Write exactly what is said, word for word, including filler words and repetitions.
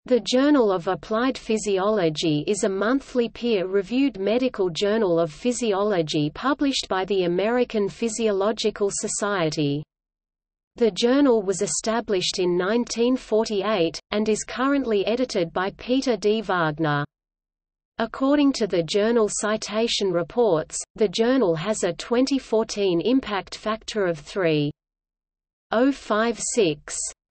The Journal of Applied Physiology is a monthly peer-reviewed medical journal of physiology published by the American Physiological Society. The journal was established in nineteen forty-eight, and is currently edited by Peter D. Wagner. According to the Journal Citation Reports, the journal has a twenty fourteen impact factor of three point oh five six.